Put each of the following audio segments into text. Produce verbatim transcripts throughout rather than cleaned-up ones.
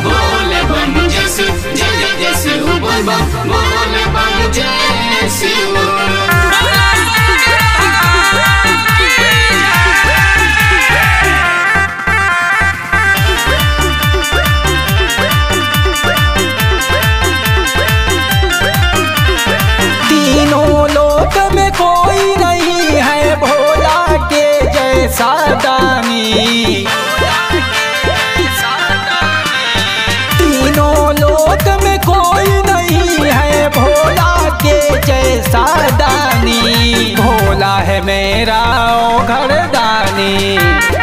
बोले बम जय शिव, जय जय जय शिव बोल बम, बोले बम जय शिव। तीनों लोक में कोई नहीं है भोला के जैसा दानी। तीनों लोक में कोई नहीं है भोला के जैसा दानी। भोला है मेरा ओ घरदानी।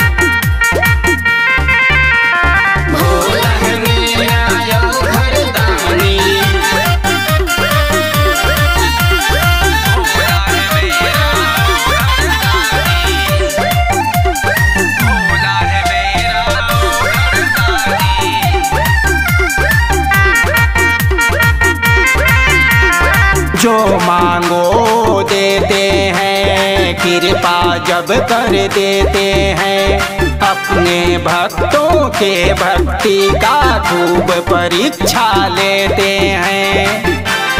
जो मांगो देते हैं, कृपा जब कर देते हैं, अपने भक्तों के भक्ति का खूब परीक्षा लेते हैं।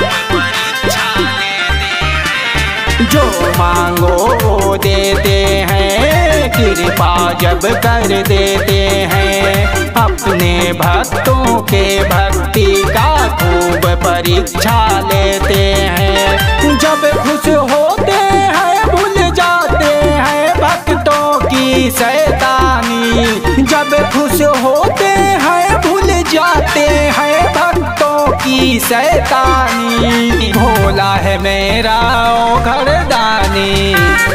जो मांगो देते हैं, कृपा जब कर देते हैं, अपने भक्तों के भक्ति का खूब परीक्षा लेते हैं। जब खुश होते हैं भूल जाते हैं भक्तों की शैतानी। जब खुश होते हैं भूल जाते हैं भक्तों की शैतानी। भोला है मेरा ओ घरदानी।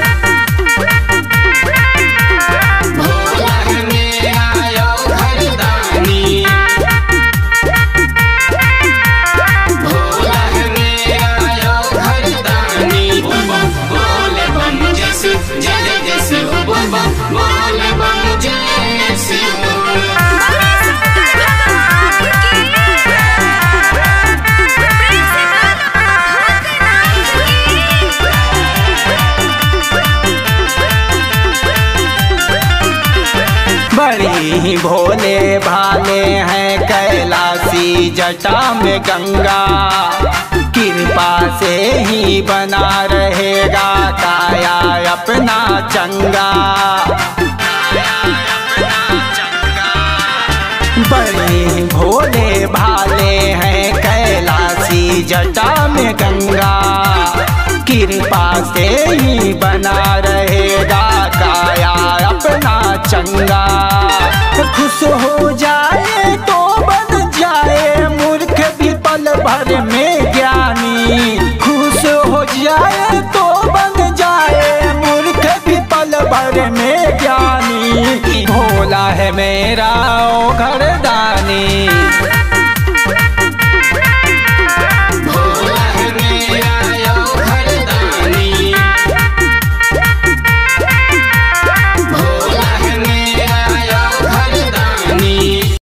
जय जय जय शिव बोल बम, बोले बम जय शिव। बड़ी ही भोले भाले हैं कैलाशी जटा में गंगा। कृपा से ही बना रहेगा काया अपना चंगा। बड़े भोले भाले हैं कैलाशी जटा में गंगा। कृपा से ही बना रहेगा काया अपना चंगा। खुश हो जाए तो बन जाए मूर्ख भी पल भर में ज्ञानी। खुश हो जाए तो बन जाए मूर्ख भी पल भर में ज्ञानी। भोला है मेरा ओ